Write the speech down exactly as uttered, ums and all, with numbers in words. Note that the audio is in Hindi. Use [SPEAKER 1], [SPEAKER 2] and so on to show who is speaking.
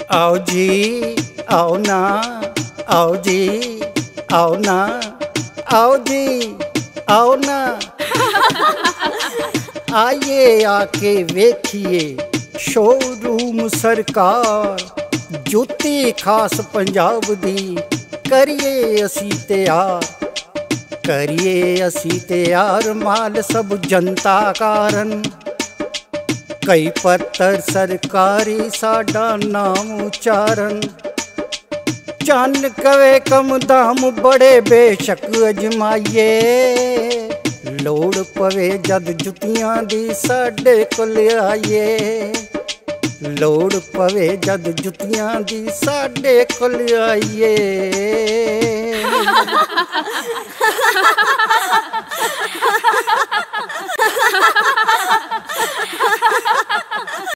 [SPEAKER 1] आओ जी आओ ना, आओ जी आओ ना, आओ जी आओ ना। आइए आके वेखिए शोरूम सरकार, जुत्ती खास पंजाब दी करिए असी तैयार, करिए असी तैयार माल सब जनता कारण। कई पत्तर सरकारी साडा नाम उचारण, चन कवे कम दाम बड़े बेशक अजमाइए, लोड़ पवे जद जुतियां दी साडे कोल आइए, लोड़ पवे जद जुतियां दी साडे कोल आइए।